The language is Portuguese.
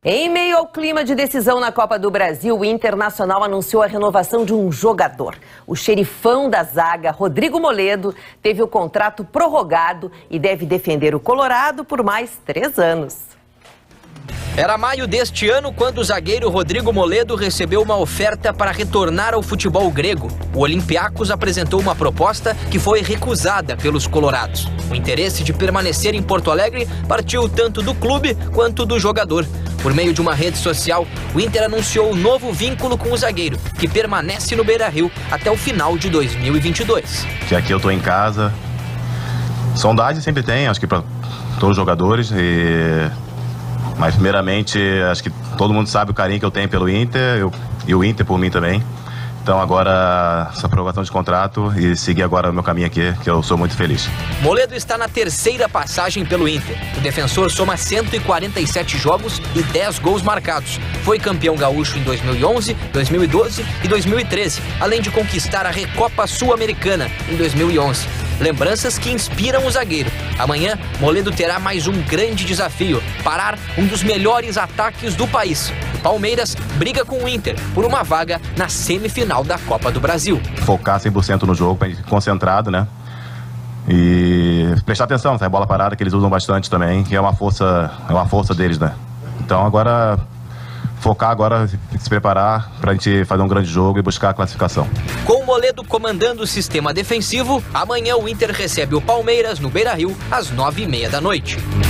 Em meio ao clima de decisão na Copa do Brasil, o Internacional anunciou a renovação de um jogador. O xerifão da zaga, Rodrigo Moledo, teve o contrato prorrogado e deve defender o Colorado por mais 3 anos. Era maio deste ano quando o zagueiro Rodrigo Moledo recebeu uma oferta para retornar ao futebol grego. O Olympiacos apresentou uma proposta que foi recusada pelos colorados. O interesse de permanecer em Porto Alegre partiu tanto do clube quanto do jogador. Por meio de uma rede social, o Inter anunciou um novo vínculo com o zagueiro, que permanece no Beira-Rio até o final de 2022. Que aqui eu tô em casa. Sondagem sempre tem, acho que para todos os jogadores. Mas primeiramente, acho que todo mundo sabe o carinho que eu tenho pelo Inter e o Inter por mim também. Então agora, essa aprovação de contrato e seguir agora o meu caminho aqui, que eu sou muito feliz. Moledo está na 3ª passagem pelo Inter. O defensor soma 147 jogos e 10 gols marcados. Foi campeão gaúcho em 2011, 2012 e 2013, além de conquistar a Recopa Sul-Americana em 2011. Lembranças que inspiram o zagueiro. Amanhã, Moledo terá mais um grande desafio: parar um dos melhores ataques do país. O Palmeiras briga com o Inter por uma vaga na semifinal da Copa do Brasil. Focar 100% no jogo, para ir concentrado, né? E prestar atenção nessa bola parada que eles usam bastante também, que é uma força deles, né? Então agora, focar agora, se preparar para a gente fazer um grande jogo e buscar a classificação. Com o Moledo comandando o sistema defensivo, amanhã o Inter recebe o Palmeiras no Beira-Rio às 9h30 da noite.